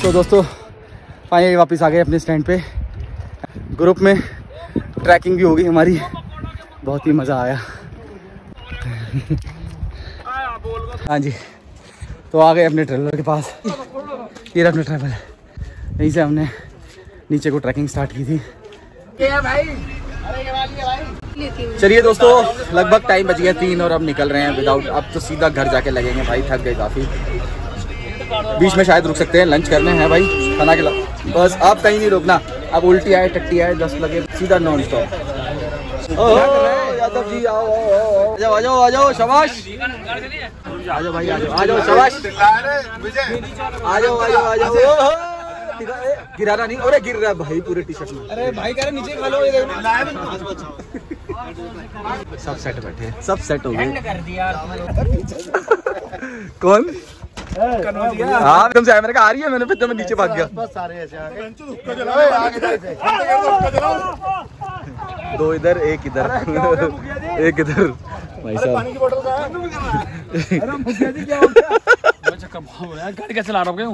तो दोस्तों फाइनली वापस आ गए अपने स्टैंड पे। ग्रुप में ट्रैकिंग भी होगी हमारी, बहुत ही मज़ा आया। हाँ जी, तो आ गए अपने ट्रेवलर के पास। ये रहा अपना ट्रैवलर, यहीं से हमने नीचे को ट्रैकिंग स्टार्ट की थी। चलिए दोस्तों, लगभग टाइम बच गया 3 और अब निकल रहे हैं विदाउट। अब तो सीधा घर जाके लगेंगे भाई, थक गए काफ़ी। बीच में शायद रुक सकते हैं, लंच करने हैं भाई, खाना के लिए बस। अब कहीं नहीं रुकना, अब उल्टी आए टट्टी आए 10 लगे सीधा नॉन स्टॉप। यादव जी आओ आ जाओ आ जाओ, शाबाश आ जाओ भाई, आ जाओ शाबाश, आ जाओ आ जाओ आ जाओ। गिराना नहीं, अरे गिर रहा है भाई पूरे टी शर्ट में। अरे भाई कह रहे नीचे खा लो। सब सेट बैठे, सब सेट हो गए। कौन? हाँ तुमसे मैंने कहा आ रही है, मैंने फिर तो मैं नीचे भाग गया। दो इधर एक इधर एक इधर भाई साहब। गाड़ी कैसे ला रहा हूँ?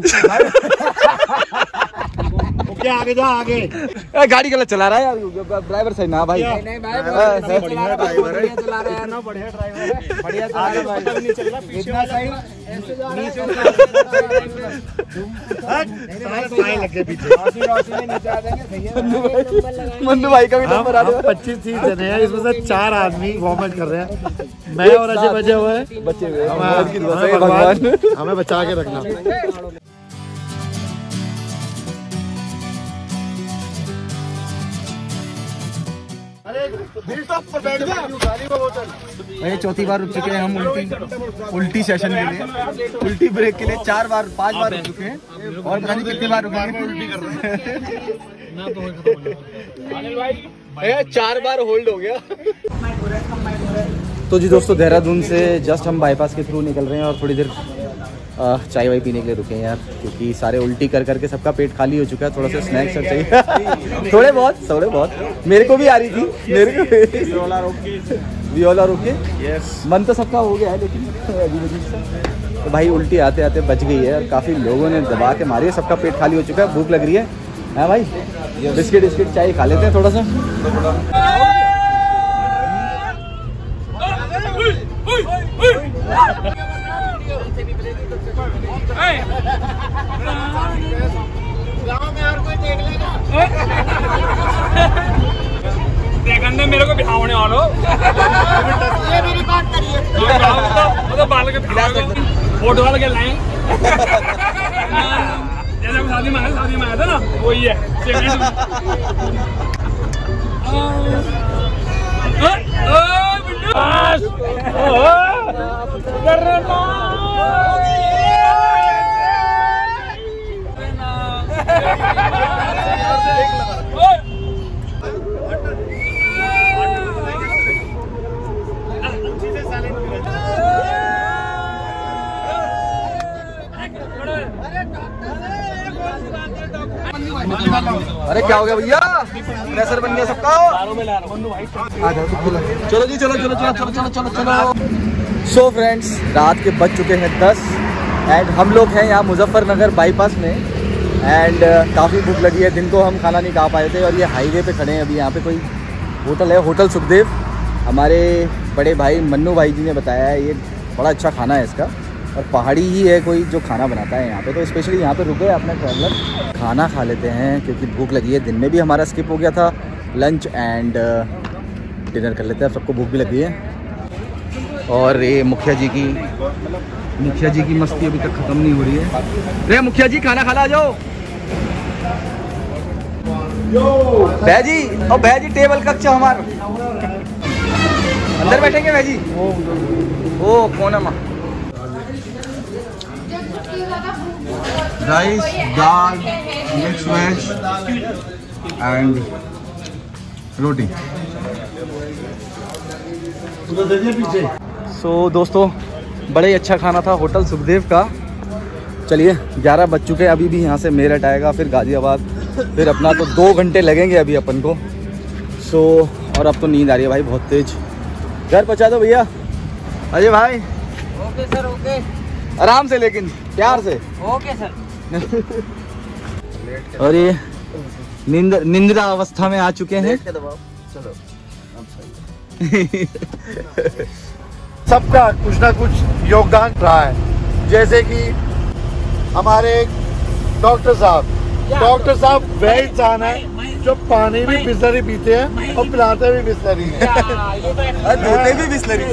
आगे जा आगे। गाड़ी गलत चला रहा है यार, ड्राइवर सही ना भाई। मन्नू भाई का भी नंबर आ रहा है। 25 सीट जने हैं, इसमें से 4 आदमी वॉमिट कर रहे हैं। मैं और अजय बचे हुए हैं, बचे हुए भगवान हमें बचा के रखना। भाई चौथी बार रुक चुके हैं हम उल्टी सेशन के लिए, उल्टी ब्रेक के लिए 4 बार 5 बार रुक चुके हैं और पता नहीं कितनी बार रुकेंगे। उल्टी कर रहे हैं 4 बार होल्ड हो गया। तो जी दोस्तों, देहरादून से जस्ट हम बाईपास के थ्रू निकल रहे हैं और थोड़ी देर चाय वाय पीने के लिए रुके हैं यार, क्योंकि सारे उल्टी कर करके सबका पेट खाली हो चुका है। थोड़ा सा स्नैक्स चाहिए। थोड़े बहुत मेरे को भी आ रही थी, मेरे को वियोला रोके मन तो सबका हो गया है, लेकिन तो भाई उल्टी आते आते बच गई है और काफ़ी लोगों ने दबा के मारी है। सबका पेट खाली हो चुका है, भूख लग रही है भाई। बिस्किट चाय खा लेते हैं थोड़ा सा। देखने मेरे को बिठाने वालों फोटो वाला क्या लाए जैसे हम शादी में आया था ना, वही है। अरे क्या हो गया भैया, प्रेशर बन गया सबका। चलो जी चलो। सो फ्रेंड्स, रात के बज चुके हैं 10 एंड हम लोग हैं यहाँ मुजफ्फरनगर बाईपास में एंड काफ़ी भूख लगी है। दिन को हम खाना नहीं खा पाए थे और ये हाईवे पे खड़े हैं अभी। यहाँ पे कोई होटल है, होटल सुखदेव। हमारे बड़े भाई मन्नू भाई जी ने बताया है, ये बड़ा अच्छा खाना है इसका और पहाड़ी ही है कोई जो खाना बनाता है यहाँ पे। तो स्पेशली यहाँ पे रुके अपना ट्रैवलर, खाना खा लेते हैं क्योंकि भूख लगी है। दिन में भी हमारा स्किप हो गया था लंच एंड डिनर कर लेते हैं, सबको भूख भी लगी है। और ये मुखिया जी की मस्ती अभी तक ख़त्म नहीं हो रही है। रे मुखिया जी खाना खाना आ जाओ। भैजी और भैजी टेबल कच्चा हमारा अंदर बैठेंगे भैजी। ओ कौन है माँ? Rice, dal, mix veg and roti. So दोस्तों, बड़े ही अच्छा खाना था होटल सुखदेव का। चलिए 11 बज चुके हैं, अभी भी यहाँ से मेरठ आएगा, फिर गाजियाबाद, फिर अपना तो 2 घंटे लगेंगे अभी अपन को। सो और अब तो नींद आ रही है भाई बहुत तेज। घर पहुँचा दो भैया। अजय भाई। Okay sir, okay. आराम से लेकिन प्यार से। Okay sir. और ये निंद्रा अवस्था में आ चुके हैं। चलो सबका कुछ ना कुछ योगदान रहा है, जैसे कि हमारे धोखटर साहब वह इंसान है जो पानी भी बिस्लरी पीते हैं और पिलाते भी बिस्लरी है। धोते भी बिस्लरी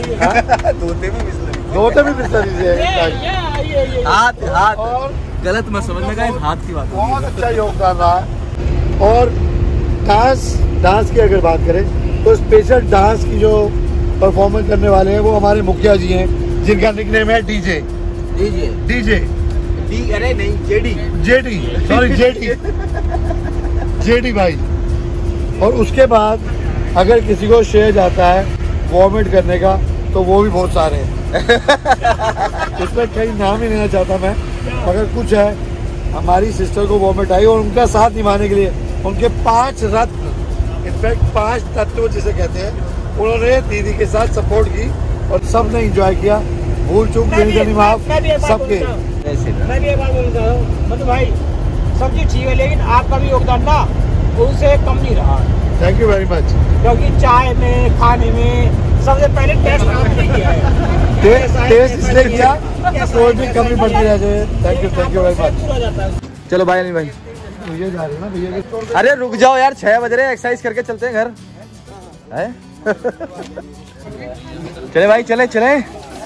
से हाथ और गलत मत समझने का, हाथ की बात। बहुत अच्छा योगदान रहा है। और डांस की अगर बात करें तो स्पेशल डांस की जो परफॉर्मेंस करने वाले हैं वो हमारे मुखिया जी हैं, जिनका निकनेम है डीजे। अरे नहीं, जेडी भाई। और उसके बाद अगर किसी को शेयर जाता है वॉमिट करने का तो वो भी बहुत सारे हैं। उसमें कहीं नाम ही लेना चाहता मैं, मगर कुछ है। हमारी सिस्टर को वॉमिट आई और उनका साथ निभाने के लिए उनके 5 रत्न, इनफैक्ट 5 तत्व जिसे कहते हैं, उन्होंने दीदी के साथ सपोर्ट की और सबने एंजॉय किया। भूल चूक देनी माफ सबके। मैं भी एक बात बोलना चाह रहा हूँ, मतलब भाई सब चीज ठीक है, लेकिन आपका भी योगदान ना उनसे कम नहीं रहा। Thank you very much. क्योंकि चाय में, खाने में सबसे पहले टेस्ट आपने किया है। टेस्ट इसलिए किया कोई भी कमी बढ़ती रह जाए। Thank you very much. चलो भाई, नहीं भाई भैया जा रहे हैं ना, भैया। अरे रुक जाओ यार, 6 बज रहे, एक्सरसाइज करके चलते हैं घर। है चले भाई, चले चलिए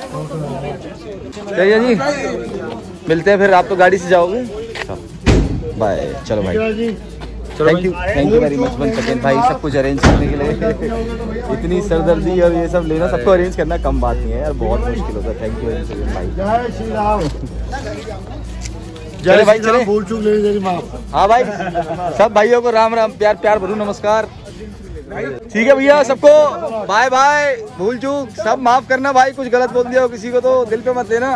जी, मिलते हैं फिर। आप तो गाड़ी से जाओगे। बाय। चलो भाई, thank you very much one second भाई, सब कुछ अरेंज करने के लिए। इतनी सरदर्दी और ये सब लेना, सबको अरेंज करना कम बात नहीं है यार, बहुत मुश्किल होता है। थैंक यू वेरी मच भाई। जय श्री राम। चले भाई, चले। भूल चूक ले माफ। हाँ भाई, सब भाइयों को राम राम, प्यार प्यार भरू नमस्कार। ठीक है भैया, सबको बाय बाय। भूल चूक सब माफ करना भाई, कुछ गलत बोल दिया हो किसी को तो दिल पे मत लेना।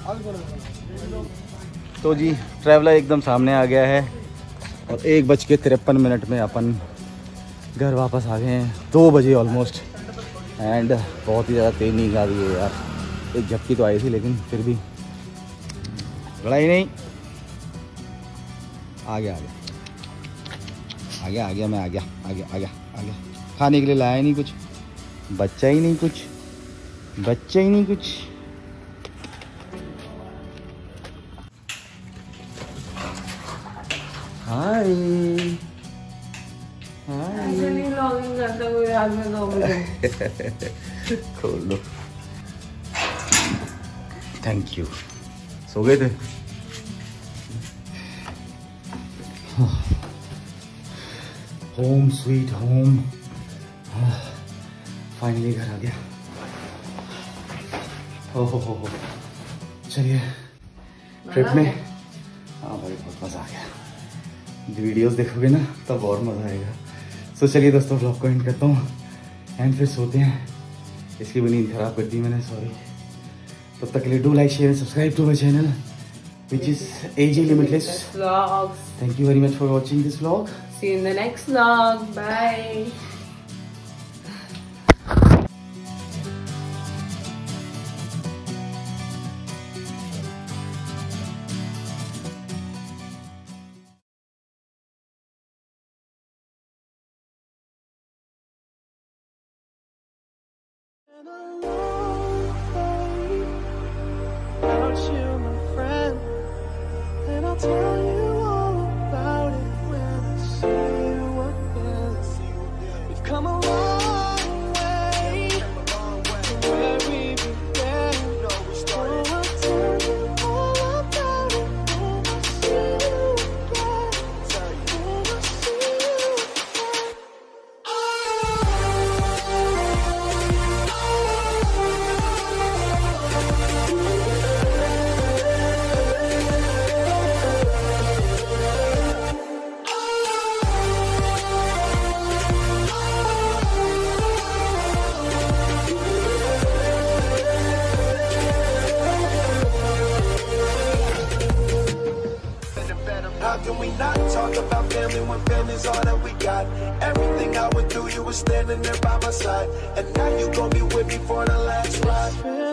तो जी ट्रैवलर एकदम सामने आ गया है और 1:53 में अपन घर वापस आ गए हैं। 2 बजे ऑलमोस्ट। एंड बहुत ही ज़्यादा तेज नींद आ रही है यार। एक झपकी तो आई थी, लेकिन फिर भी लड़ाई नहीं। आ गया मैं, आ गया। खाने के लिए लाया नहीं कुछ, बच्चा ही नहीं कुछ। हाय खोल लो। Thank you. सो गए थे? Home sweet home. फाइनली घर आ गया। हो चलिए ट्रिप में। हाँ भाई, बहुत मज़ा आ गया। वीडियोस देखोगे ना तब और मज़ा आएगा। सो चलिए दोस्तों, व्लॉग को एंड करता हूँ एंड फिर सोते हैं। इसकी भी नींद खराब कर दी मैंने, सॉरी। तब तक के लिए do like share and subscribe to my channel which is AJ Limitless Vlogs. Thank you very much for watching this vlog. See you in the next vlog. Bye. Tell you all about it when I see you again. We've come a long way from where we began. Oh, I'll tell you all about it when I see you again. When I see you How can we not talk about family when family's all that we got? Everything I went through, you were standing there by my side. And now you gon' be with me for the last ride.